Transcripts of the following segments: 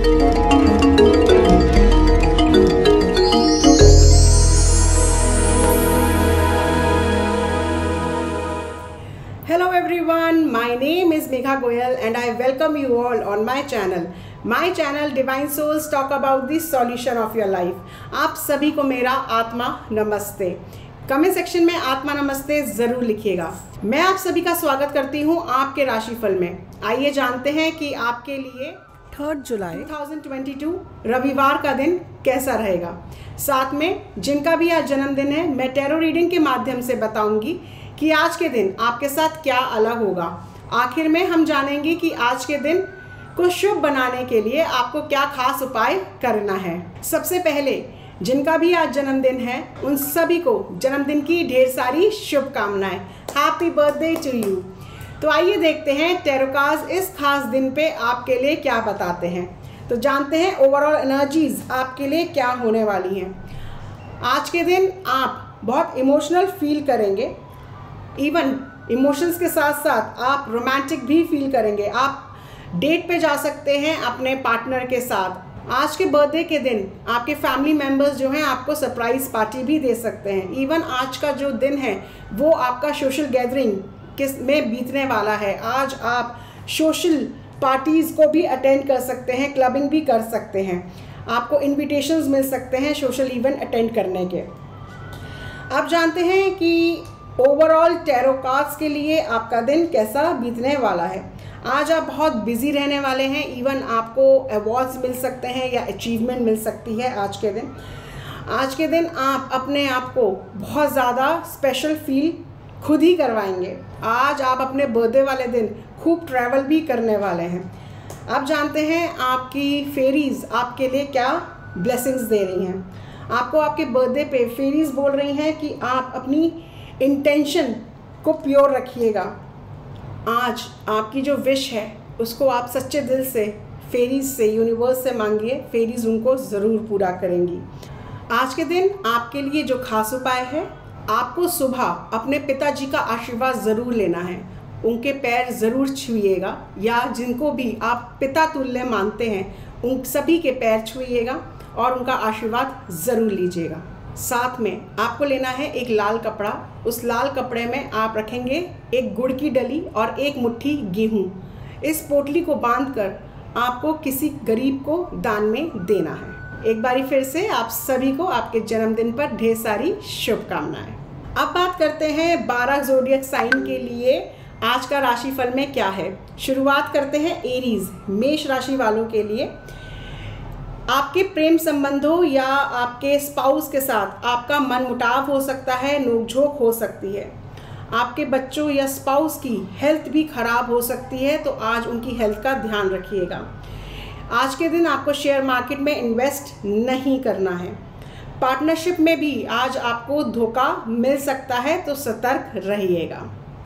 Hello everyone, my name is Megha Goyal and I welcome you all on my channel. My channel Divine Souls talk about the solution of your life. आप सभी को मेरा आत्मा नमस्ते। Comment section में आत्मा नमस्ते ज़रूर लिखिएगा। मैं आप सभी का स्वागत करती हूँ आपके राशिफल में। आइए जानते हैं कि आपके लिए 3 जुलाई 2022 रविवार का दिन कैसा रहेगा। साथ में जिनका भी आज जन्मदिन है, मैं टैरो रीडिंग के माध्यम से बताऊंगी कि आज के दिन आपके साथ क्या अलग होगा। आखिर में हम जानेंगे कि आज के दिन को शुभ बनाने के लिए आपको क्या खास उपाय करना है। सबसे पहले जिनका भी आज जन्मदिन है उन सभी को जन्मदिन की ढेर सारी शुभकामनाएं। Happy birthday to you. तो आइए देखते हैं टैरो कार्ड्स इस खास दिन पे आपके लिए क्या बताते हैं। तो जानते हैं ओवरऑल एनर्जीज आपके लिए क्या होने वाली हैं। आज के दिन आप बहुत इमोशनल फील करेंगे। इवन इमोशंस के साथ साथ आप रोमांटिक भी फील करेंगे। आप डेट पे जा सकते हैं अपने पार्टनर के साथ। आज के बर्थडे के दिन आपके फैमिली मेम्बर्स जो हैं आपको सरप्राइज पार्टी भी दे सकते हैं। इवन आज का जो दिन है वो आपका सोशल गैदरिंग किस में बीतने वाला है। आज आप सोशल पार्टीज़ को भी अटेंड कर सकते हैं, क्लबिंग भी कर सकते हैं। आपको इन्विटेशंस मिल सकते हैं सोशल इवेंट अटेंड करने के। अब जानते हैं कि ओवरऑल टैरो कार्ड्स के लिए आपका दिन कैसा बीतने वाला है। आज आप बहुत बिजी रहने वाले हैं। इवन आपको अवार्ड्स मिल सकते हैं या अचीवमेंट मिल सकती है आज के दिन। आज के दिन आप अपने आप को बहुत ज़्यादा स्पेशल फील खुद ही करवाएंगे। आज आप अपने बर्थडे वाले दिन खूब ट्रैवल भी करने वाले हैं। अब जानते हैं आपकी फेरीज़ आपके लिए क्या ब्लेसिंग्स दे रही हैं। आपको आपके बर्थडे पे फेरीज़ बोल रही हैं कि आप अपनी इंटेंशन को प्योर रखिएगा। आज आपकी जो विश है उसको आप सच्चे दिल से फेरीज से, यूनिवर्स से मांगिए। फेरीज उनको ज़रूर पूरा करेंगी। आज के दिन आपके लिए जो खास उपाय है, आपको सुबह अपने पिताजी का आशीर्वाद ज़रूर लेना है। उनके पैर ज़रूर छुइएगा या जिनको भी आप पिता तुल्य मानते हैं उन सभी के पैर छुइएगा और उनका आशीर्वाद ज़रूर लीजिएगा। साथ में आपको लेना है एक लाल कपड़ा। उस लाल कपड़े में आप रखेंगे एक गुड़ की डली और एक मुट्ठी गेहूँ। इस पोटली को बांधकर आपको किसी गरीब को दान में देना है। एक बारी फिर से आप सभी को आपके जन्मदिन पर ढेर सारी शुभकामनाएं। अब बात करते हैं 12 ज़ोडिएक साइन के लिए आज का राशिफल में क्या है। शुरुआत करते हैं एरीज मेष राशि वालों के लिए। आपके प्रेम संबंधों या आपके स्पाउस के साथ आपका मनमुटाव हो सकता है, नोकझोंक हो सकती है। आपके बच्चों या स्पाउस की हेल्थ भी खराब हो सकती है, तो आज उनकी हेल्थ का ध्यान रखिएगा। आज के दिन आपको शेयर मार्केट में इन्वेस्ट नहीं करना है। पार्टनरशिप में भी आज आपको धोखा मिल सकता है, तो सतर्क रहिएगा।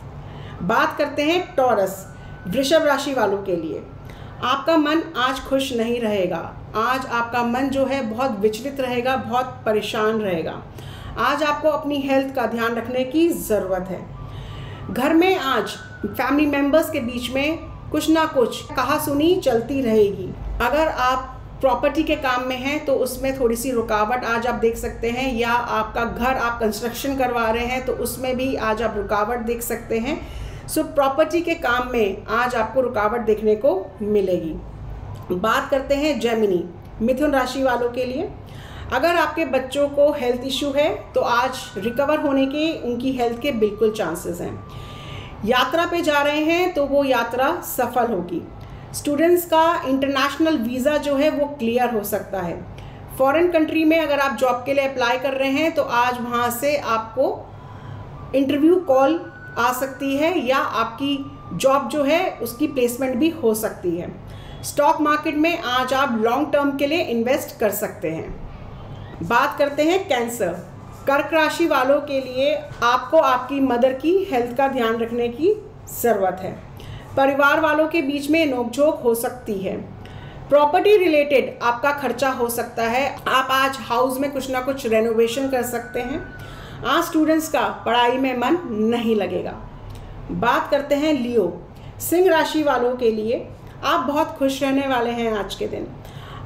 बात करते हैं टॉरस वृषभ राशि वालों के लिए। आपका मन आज खुश नहीं रहेगा। आज आपका मन जो है बहुत विचलित रहेगा, बहुत परेशान रहेगा। आज आपको अपनी हेल्थ का ध्यान रखने की ज़रूरत है। घर में आज फैमिली मेम्बर्स के बीच में कुछ ना कुछ कहासुनी चलती रहेगी। अगर आप प्रॉपर्टी के काम में हैं तो उसमें थोड़ी सी रुकावट आज आप देख सकते हैं, या आपका घर आप कंस्ट्रक्शन करवा रहे हैं तो उसमें भी आज आप रुकावट देख सकते हैं। सो प्रॉपर्टी के काम में आज आपको रुकावट देखने को मिलेगी। बात करते हैं जेमिनी मिथुन राशि वालों के लिए। अगर आपके बच्चों को हेल्थ इशू है तो आज रिकवर होने के उनकी हेल्थ के बिल्कुल चांसेस हैं। यात्रा पे जा रहे हैं तो वो यात्रा सफल होगी। स्टूडेंट्स का इंटरनेशनल वीज़ा जो है वो क्लियर हो सकता है। फॉरेन कंट्री में अगर आप जॉब के लिए अप्लाई कर रहे हैं तो आज वहाँ से आपको इंटरव्यू कॉल आ सकती है, या आपकी जॉब जो है उसकी प्लेसमेंट भी हो सकती है। स्टॉक मार्केट में आज आप लॉन्ग टर्म के लिए इन्वेस्ट कर सकते हैं। बात करते हैं कैंसर कर्क राशि वालों के लिए। आपको आपकी मदर की हेल्थ का ध्यान रखने की ज़रूरत है। परिवार वालों के बीच में नोकझोंक हो सकती है। प्रॉपर्टी रिलेटेड आपका खर्चा हो सकता है। आप आज हाउस में कुछ ना कुछ रेनोवेशन कर सकते हैं। आज स्टूडेंट्स का पढ़ाई में मन नहीं लगेगा। बात करते हैं लियो सिंह राशि वालों के लिए। आप बहुत खुश रहने वाले हैं आज के दिन।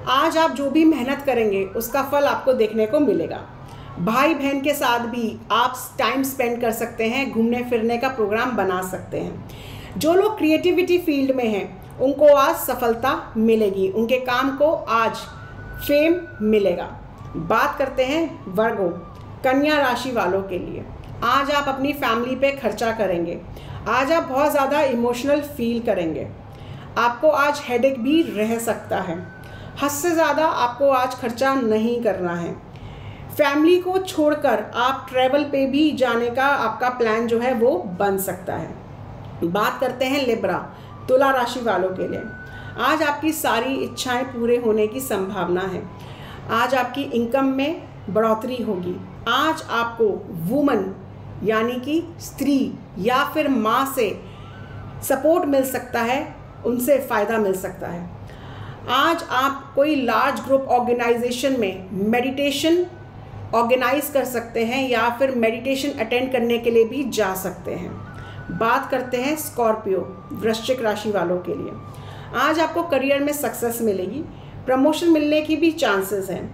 आज आप जो भी मेहनत करेंगे उसका फल आपको देखने को मिलेगा। भाई बहन के साथ भी आप टाइम स्पेंड कर सकते हैं, घूमने फिरने का प्रोग्राम बना सकते हैं। जो लोग क्रिएटिविटी फील्ड में हैं उनको आज सफलता मिलेगी, उनके काम को आज फेम मिलेगा। बात करते हैं वर्गो, कन्या राशि वालों के लिए। आज आप अपनी फैमिली पे खर्चा करेंगे। आज आप बहुत ज़्यादा इमोशनल फील करेंगे। आपको आज हेडेक भी रह सकता है। हद से ज़्यादा आपको आज खर्चा नहीं करना है। फैमिली को छोड़कर आप ट्रैवल पे भी जाने का आपका प्लान जो है वो बन सकता है। बात करते हैं लिब्रा, तुला राशि वालों के लिए। आज आपकी सारी इच्छाएं पूरे होने की संभावना है। आज आपकी इनकम में बढ़ोतरी होगी। आज आपको वुमन यानी कि स्त्री या फिर माँ से सपोर्ट मिल सकता है, उनसे फ़ायदा मिल सकता है। आज आप कोई लार्ज ग्रुप ऑर्गेनाइजेशन में मेडिटेशन ऑर्गेनाइज कर सकते हैं या फिर मेडिटेशन अटेंड करने के लिए भी जा सकते हैं। बात करते हैं स्कॉर्पियो, वृश्चिक राशि वालों के लिए। आज आपको करियर में सक्सेस मिलेगी, प्रमोशन मिलने की भी चांसेस हैं।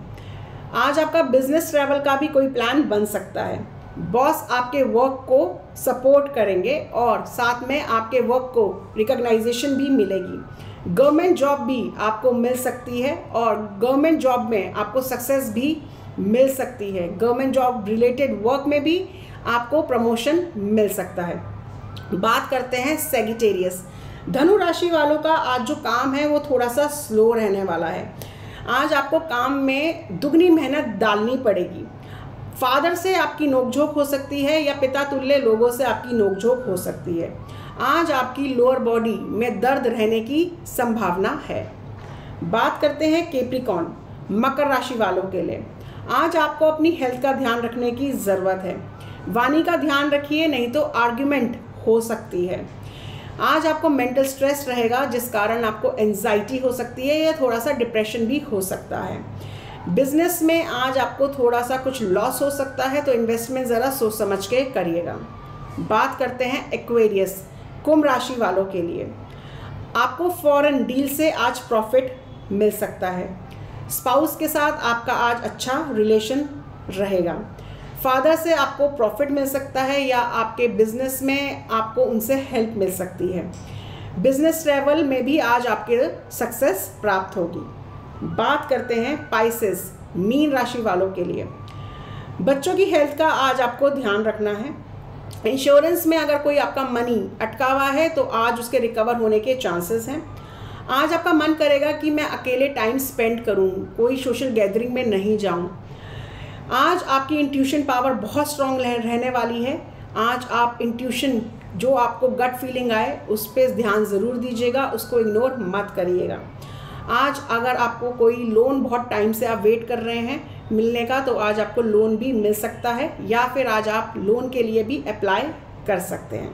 आज आपका बिजनेस ट्रैवल का भी कोई प्लान बन सकता है। बॉस आपके वर्क को सपोर्ट करेंगे और साथ में आपके वर्क को रिकॉग्नाइजेशन भी मिलेगी। गवर्नमेंट जॉब भी आपको मिल सकती है और गवर्नमेंट जॉब में आपको सक्सेस भी मिल सकती है। गवर्नमेंट जॉब रिलेटेड वर्क में भी आपको प्रमोशन मिल सकता है। बात करते हैं सेजिटेरियस, धनु राशि वालों का आज जो काम है वो थोड़ा सा स्लो रहने वाला है। आज आपको काम में दुगनी मेहनत डालनी पड़ेगी। फादर से आपकी नोकझोंक हो सकती है या पिता तुल्य लोगों से आपकी नोकझोंक हो सकती है। आज आपकी लोअर बॉडी में दर्द रहने की संभावना है। बात करते हैं कैप्रिकॉर्न, मकर राशि वालों के लिए। आज आपको अपनी हेल्थ का ध्यान रखने की ज़रूरत है। वाणी का ध्यान रखिए, नहीं तो आर्ग्यूमेंट हो सकती है। आज आपको मेंटल स्ट्रेस रहेगा जिस कारण आपको एंजाइटी हो सकती है या थोड़ा सा डिप्रेशन भी हो सकता है। बिजनेस में आज आपको थोड़ा सा कुछ लॉस हो सकता है, तो इन्वेस्टमेंट ज़रा सोच समझ के करिएगा। बात करते हैं एक्वेरियस, कुंभ राशि वालों के लिए। आपको फॉरेन डील से आज प्रॉफिट मिल सकता है। स्पाउस के साथ आपका आज अच्छा रिलेशन रहेगा। फादर से आपको प्रॉफिट मिल सकता है या आपके बिजनेस में आपको उनसे हेल्प मिल सकती है। बिजनेस ट्रैवल में भी आज आपके सक्सेस प्राप्त होगी। बात करते हैं पाइसेस, मीन राशि वालों के लिए। बच्चों की हेल्थ का आज आपको ध्यान रखना है। इंश्योरेंस में अगर कोई आपका मनी अटका हुआ है तो आज उसके रिकवर होने के चांसेस हैं। आज आपका मन करेगा कि मैं अकेले टाइम स्पेंड करूं, कोई सोशल गैदरिंग में नहीं जाऊं। आज आपकी इंट्यूशन पावर बहुत स्ट्रॉन्ग रहने वाली है। आज आप इंट्यूशन जो आपको गट फीलिंग आए उस पर ध्यान ज़रूर दीजिएगा, उसको इग्नोर मत करिएगा। आज अगर आपको कोई लोन बहुत टाइम से आप वेट कर रहे हैं मिलने का, तो आज आपको लोन भी मिल सकता है या फिर आज आप लोन के लिए भी अप्लाई कर सकते हैं।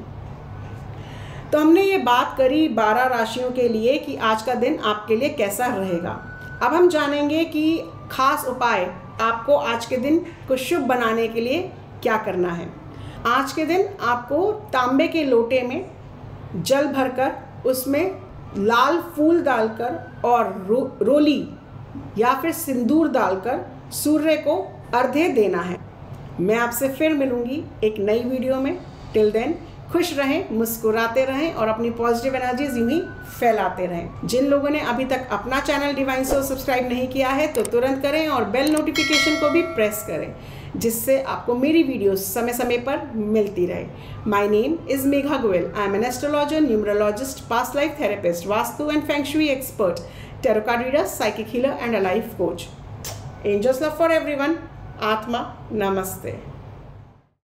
तो हमने ये बात करी 12 राशियों के लिए कि आज का दिन आपके लिए कैसा रहेगा। अब हम जानेंगे कि खास उपाय आपको आज के दिन को शुभ बनाने के लिए क्या करना है। आज के दिन आपको तांबे के लोटे में जल भरकर उसमें लाल फूल डालकर और रोली या फिर सिंदूर डालकर सूर्य को अर्घ्य देना है। मैं आपसे फिर मिलूंगी एक नई वीडियो में। टिल देन खुश रहें, मुस्कुराते रहें और अपनी पॉजिटिव एनर्जीज यूं ही फैलाते रहें। जिन लोगों ने अभी तक अपना चैनल डिवाइन सोल सब्सक्राइब नहीं किया है तो तुरंत करें और बेल नोटिफिकेशन को भी प्रेस करें, जिससे आपको मेरी वीडियोस समय समय पर मिलती रहे। My name is Megha Goyal. I am an astrologer, numerologist, past life therapist, vastu and feng shui expert, tarot card reader, psychic healer and a life coach. Angels love for everyone. आत्मा नमस्ते।